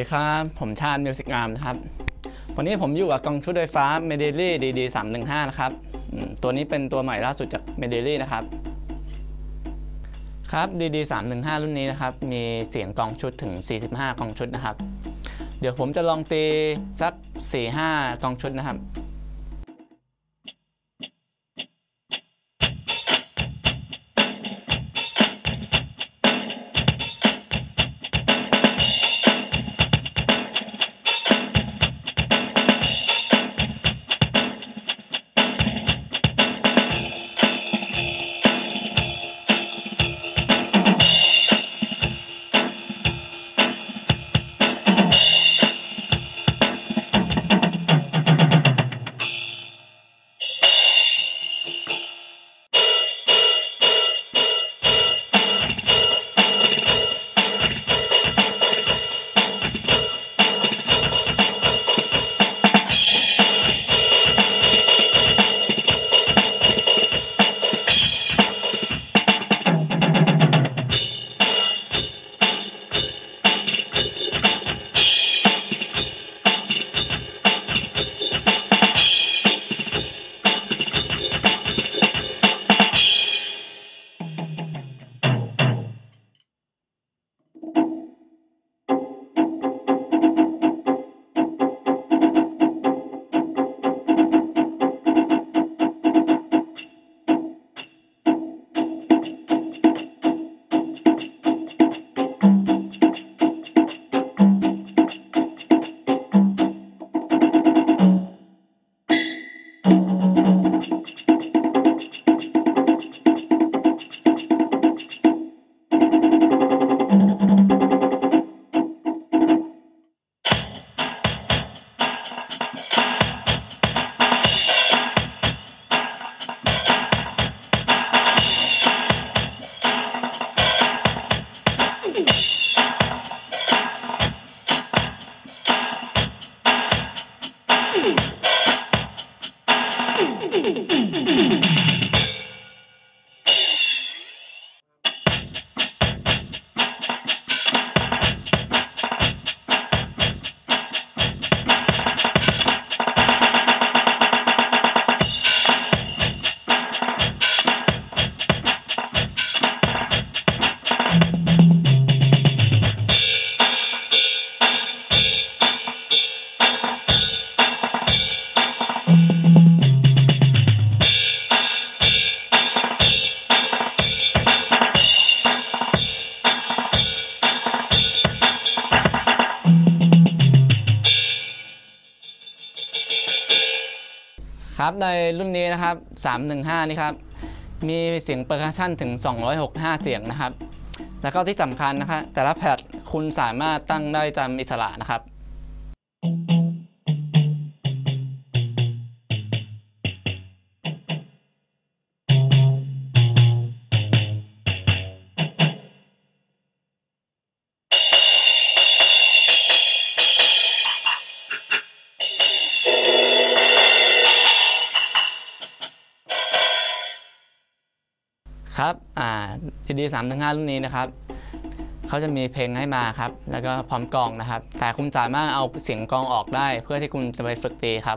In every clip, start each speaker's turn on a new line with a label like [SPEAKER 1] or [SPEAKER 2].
[SPEAKER 1] ดีครับผมชาญมิวสิกงามนะครับวันนี้ผมอยู่กับกองชุดไฟฟ้า Medley DD315 นะครับตัวนี้เป็นตัวใหม่ล่าสุดจาก Medley นะครับครับ DD315 รุ่นนี้นะครับมีเสียงกองชุดถึง45กองชุดนะครับเดี๋ยวผมจะลองตีสัก 4-5 กองชุดนะครับครับในรุ่นนี้นะครับ315นี่ครับมีเสียงเปอร์คัชชั่นถึง265เสียงนะครับแล้วก็ที่สำคัญนะครับแต่ละแพดคุณสามารถตั้งได้ตามอิสระนะครับครับDD315 รุ่นนี้นะครับเขาจะมีเพลงให้มาครับแล้วก็พร้อมกลองนะครับแต่คุณสามารถเอาเสียงกลองออกได้เพื่อที่คุณจะไปฝึกตีครับ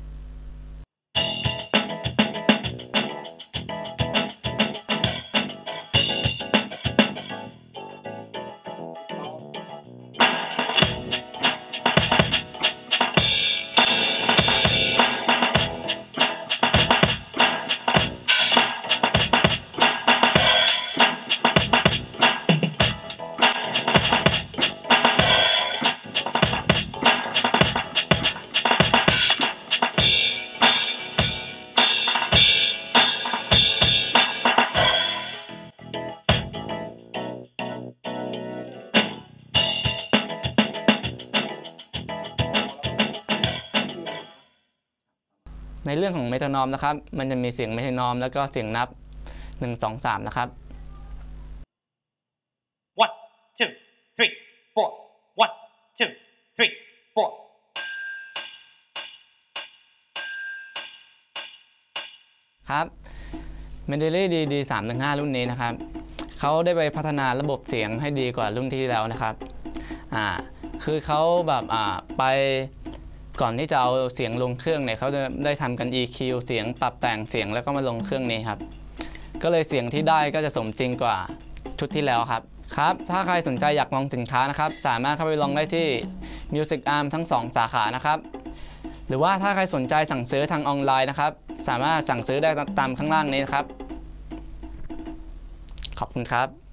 [SPEAKER 1] ในเรื่องของเมโทรนอมนะครับมันจะมีเสียงเมโทรนอมแล้วก็เสียงนับ1 2 3นะครับ
[SPEAKER 2] 1 2 3 4 1 2 3 4
[SPEAKER 1] ครับ Medley DD315 รุ่นนี้นะครับเขาได้ไปพัฒนาระบบเสียงให้ดีกว่ารุ่นที่แล้วนะครับคือเขาแบบไปก่อนที่จะเอาเสียงลงเครื่องเนี่ยเขาจะได้ทำกัน EQ เสียงปรับแต่งเสียงแล้วก็มาลงเครื่องนี้ครับก็เลยเสียงที่ได้ก็จะสมจริงกว่าชุดที่แล้วครับถ้าใครสนใจอยากลองสินค้านะครับสามารถเข้าไปลองได้ที่ Music Arm ทั้ง2 สาขานะครับหรือว่าถ้าใครสนใจสั่งซื้อทางออนไลน์นะครับสามารถสั่งซื้อได้ตามข้างล่างนี้นะครับขอบคุณครับ